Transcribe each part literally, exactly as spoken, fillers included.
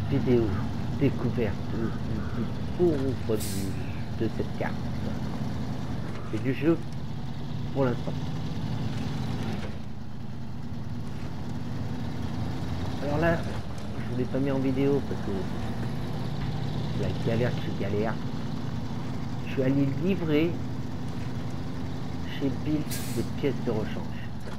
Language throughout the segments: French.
vidéo découverte du, du pauvre de, de cette carte et du jeu pour l'instant. Alors là, je vous l'ai pas mis en vidéo parce que la galère, je galère. Je suis allé livrer chez Bill des pièces de rechange.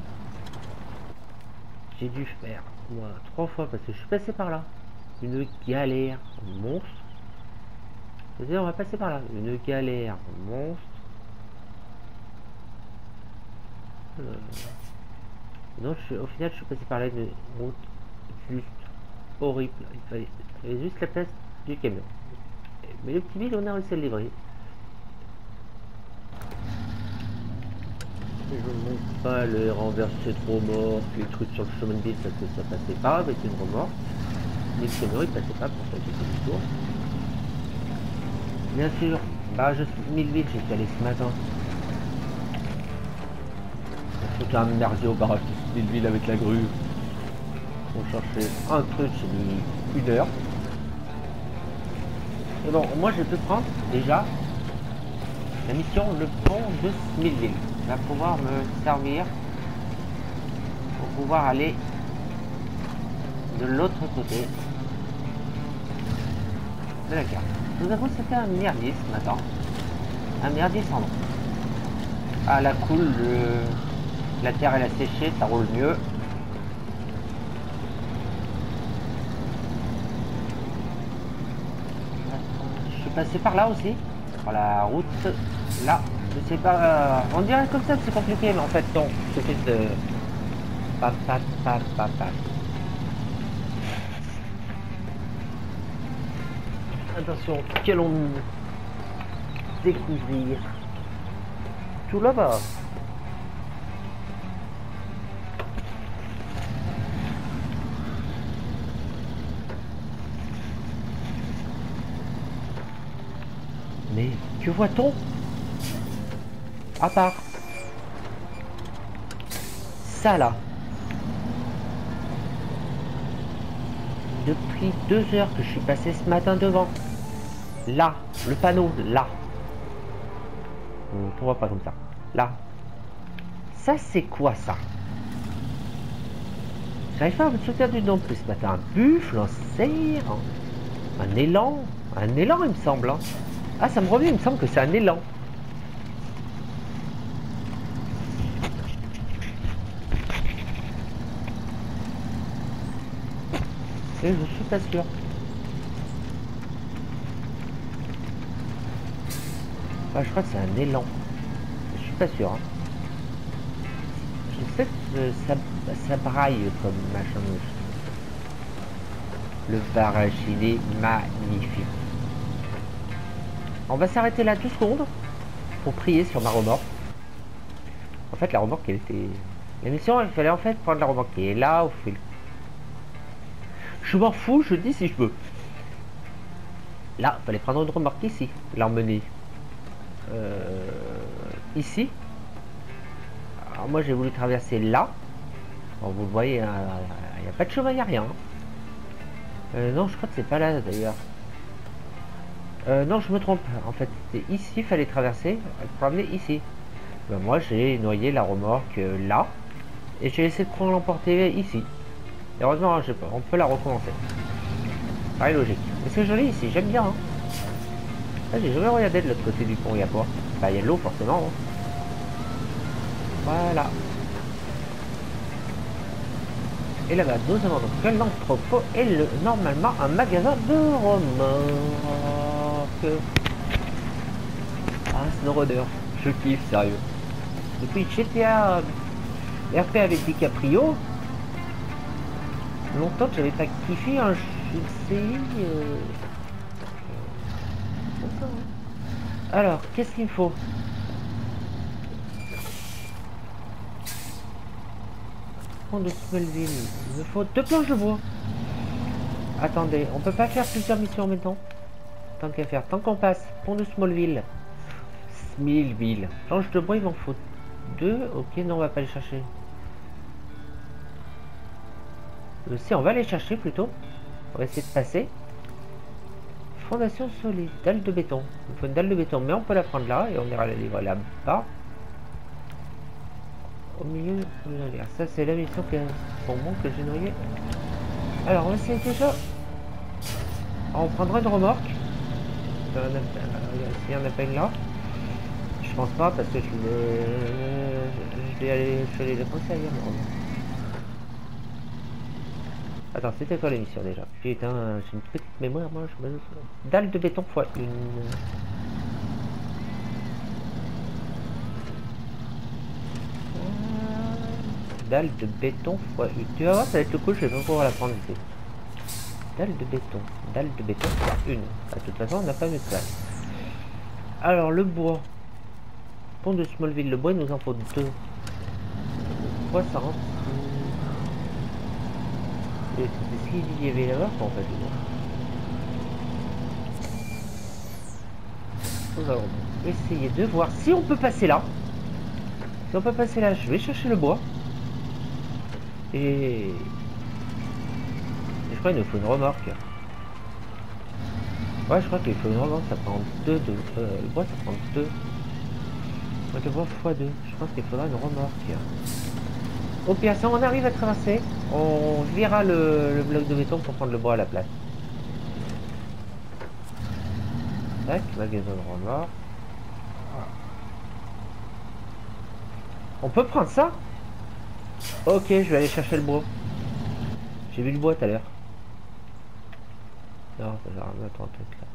J'ai dû faire moi trois fois parce que je suis passé par là. Une galère monstre. C'est-à-dire on va passer par là. Une galère monstre. Euh... Donc je, au final je suis passé par là, une route juste horrible. Il fallait, il fallait juste la place du camion. Mais le petit Bill on a réussi à le livrer. Je ne montre pas le renverser trop mort, les trucs sur le chemin de ville parce que ça passait pas avec une remorque. Les camions ils passaient pas pour ça j'ai fait du tour. Bien sûr, bah je suis Millville, j'étais allé ce matin. On foutait un merdier au barrage de Millville avec la grue. On cherchait un truc, j'ai mis une heure. Et bon, moi je peux prendre déjà la mission le pont de Millville. Va pouvoir me servir pour pouvoir aller de l'autre côté de la carte. Nous avons c'était un merdier ce matin, un merdier sans nom. Ah la cool, le... la terre elle a séché, ça roule mieux. Je suis passé par là aussi, par la route là. Je sais pas, euh, on dirait comme ça que c'est compliqué, mais en fait non, il suffit de... Paf, paf, paf, paf, paf. Attention, qu'allons-nous découvrir tout là-bas? Mais que voit-on? À part ça là, depuis deux heures que je suis passé ce matin devant, là, le panneau, là, on voit pas comme ça, là, ça c'est quoi ça? J'arrive pas à me souvenir du nom plus ce matin, un buffle, un cerf, un élan, un élan il me semble, hein. Ah ça me revient, il me semble que c'est un élan. Je suis pas sûr. Bah, je crois que c'est un élan. Je suis pas sûr. Hein. Je sais que ça, ça braille comme machin. Le barrage, il est magnifique. On va s'arrêter là deux secondes pour prier sur ma remorque. En fait, la remorque, elle était... La mission, il fallait en fait prendre la remorque qui est là, au fil. Je m'en fous, je dis si je peux. Là, il fallait prendre une remorque ici, l'emmener euh, ici. Alors moi j'ai voulu traverser là. Bon, vous le voyez, il hein, n'y a pas de chemin, il n'y a rien. Euh, non, je crois que c'est pas là d'ailleurs. Euh, non, je me trompe. En fait, c'était ici, il fallait traverser pour amener ici. Ben, moi j'ai noyé la remorque euh, là. Et j'ai essayé de prendre l'emporter ici. Heureusement, on peut la recommencer. Pareil logique. Mais c'est joli ici, j'aime bien. Hein. Ah, j'ai jamais regardé de l'autre côté du pont, il y a quoi? Bah, il y a de l'eau forcément. Hein. Voilà. Et là-bas, nous avons donc l'entrepôt et le, normalement un magasin de remorques. Ah, SnowRunner, je kiffe, sérieux. Depuis G T A R P avec DiCaprio, longtemps que j'avais pas kiffé un jeu de série. Euh... Alors, qu'est-ce qu'il me faut? Pont de Smallville. Il me faut deux planches de bois. Attendez, on peut pas faire plusieurs missions en même temps. Tant qu'à faire, tant qu'on passe. Pont de Smallville. Smallville. Planche de bois, il m'en faut deux. Ok, non, on va pas les chercher. Euh, si, on va les chercher plutôt. On va essayer de passer. Fondation solide, dalle de béton. Il faut une dalle de béton, mais on peut la prendre là et on ira la livrer là-bas. Au milieu, ça c'est la mission que pour moi que j'ai noyé. Alors on va essayer déjà. On prendra une remorque. S'il y en a pas une là. Je pense pas parce que je vais, je vais aller, je vais aller la penser ailleurs. Attends, c'était quoi l'émission déjà? Putain, j'ai une petite mémoire moi. Je me... Dalle de béton fois une. Dalle de béton fois une. Tu vas voir, ça va être le coup, je vais pas pouvoir la prendre ici. Dalle de béton. Dalle de béton fois une. De toute façon, on n'a pas mis de place. Alors, le bois. Pont de Smallville, le bois, il nous en faut deux. Pourquoi ça rentre? Est-ce qu'il y avait là-bas en fait le bois? Nous allons essayer de voir si on peut passer là. Si on peut passer là, je vais chercher le bois. Et... Et je crois qu'il nous faut une remorque. Ouais, je crois qu'il faut une remorque, ça prend deux. deux. Euh, le bois, ça prend deux. Le bois fois deux. Je pense qu'il faudra une remorque. Au pire, si on arrive à traverser, on virera le, le bloc de béton pour prendre le bois à la place. Tac, magasin de remorque. On peut prendre ça? Ok, je vais aller chercher le bois. J'ai vu le bois tout à l'heure. Non, ça sert à rien d'attendre un truc là.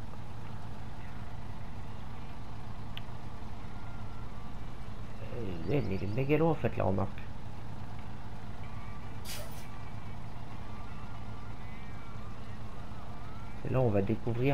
Mais il est méga long en fait la remarque. Et là on va découvrir.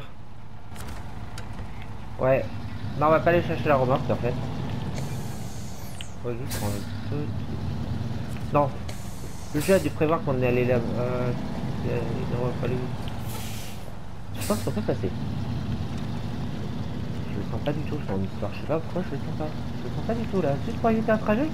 Ouais. Non, on va pas aller chercher la remorque en fait. On va juste prendre un peu. Non. Le jeu a dû prévoir qu'on est allé là. Euh, il aurait fallu. Je pense qu'on peut passer. Je le sens pas du tout dans l'histoire. Je sais pas pourquoi je le sens pas. Je le sens pas du tout là. Juste pour éviter un trajet.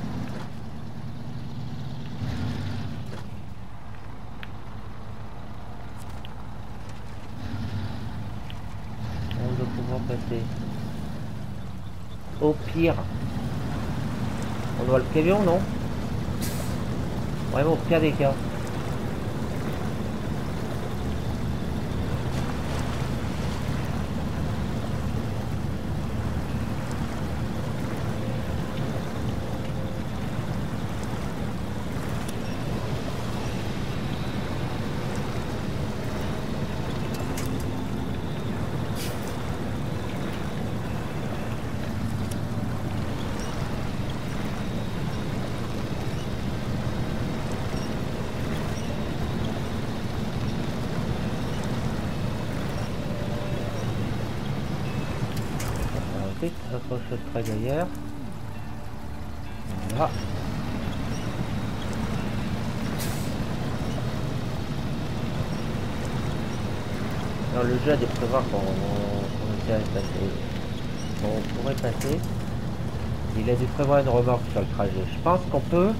On doit pouvoir passer. Au pire. On doit le camion, non? Vraiment au pire des cas. Accroche le travailleur. Voilà. Alors le jeu a dû prévoir qu'on on, on passer. Bon, on pourrait passer. Il a dû prévoir une remorque sur le trajet. Je pense qu'on peut.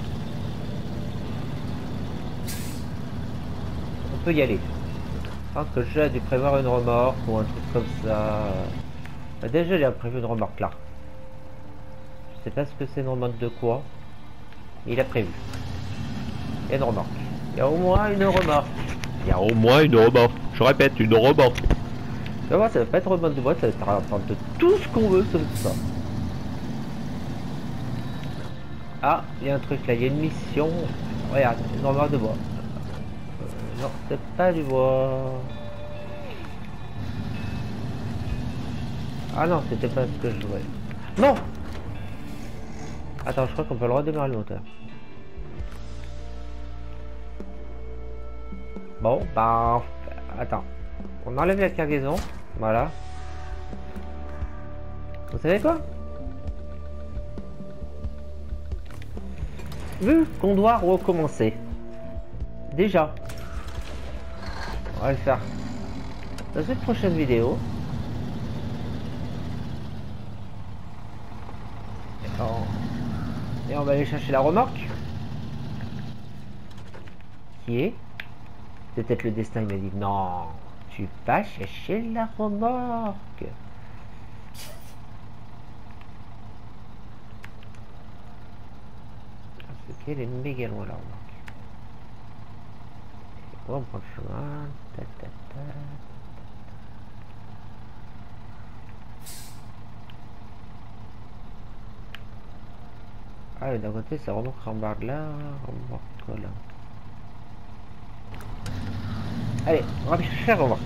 On peut y aller. Je pense que le jeu a dû prévoir une remorque ou un truc comme ça. Déjà il a prévu une remorque là. Je sais pas ce que c'est une remorque de quoi. Mais il a prévu. Il y a une remorque. Il y a au moins une remorque. Il y a au moins une remorque. Je répète, une remorque. Tu vas voir, ça va pas être remorque de bois, ça va être remorque de tout ce qu'on veut sauf ça. Ah, il y a un truc là, il y a une mission. Regarde, une remorque de bois. Euh, non, c'est pas du bois. Ah non, c'était pas ce que je voulais. Non! Attends, je crois qu'on peut le redémarrer le moteur. Bon, bah... Attends. On enlève la cargaison. Voilà. Vous savez quoi? Vu qu'on doit recommencer. Déjà. On va le faire dans cette prochaine vidéo. Et on va aller chercher la remorque qui est Peut-être le destin, il m'a dit, non, tu vas chercher la remorque. Parce qu'elle est méga loin, la remorque. On va prendre le chemin. Ta, ta, ta. Ah, d'un côté, ça remorque en barre là, remorque là. Allez, on va chercher la remorque.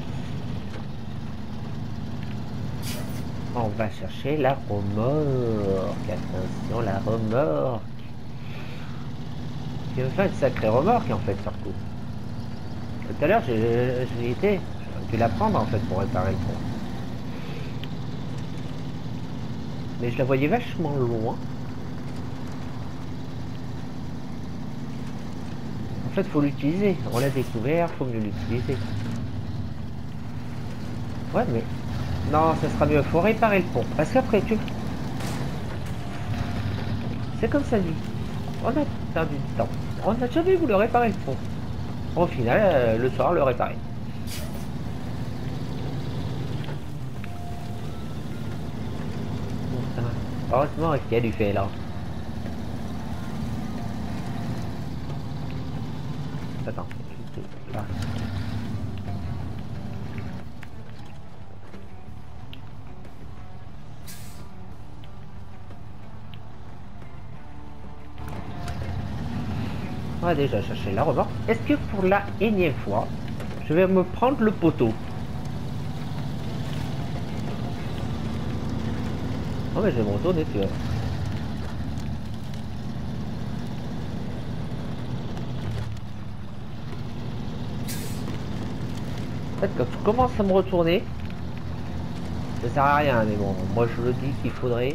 On va chercher la remorque. Attention, la remorque. C'est une fin de sacrée remorque en fait, surtout. Tout à l'heure, je, je l'ai été. J'aurais pu la prendre en fait pour réparer le pont. Mais je la voyais vachement loin. En fait, faut l'utiliser. On l'a découvert, faut mieux l'utiliser. Ouais, mais... Non, ça sera mieux. Faut réparer le pont. Parce qu'après, tu... C'est comme ça dit. On a perdu du temps. On n'a jamais voulu réparer le pont. Au final, euh, le soir, le réparer. Heureusement qu'il y a du fait là. Attends. Là. On va déjà chercher la remorque. Est-ce que pour la énième fois, je vais me prendre le poteau? Oh mais je vais me retourner, tu vois. En fait, quand tu commences à me retourner, ça sert à rien, mais bon, moi je le dis qu'il faudrait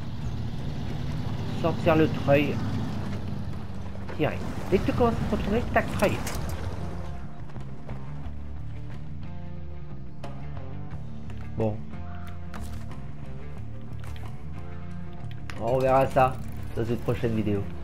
sortir le treuil direct. Dès que tu commences à te retourner, tac, treuil. Bon. On verra ça dans une prochaine vidéo.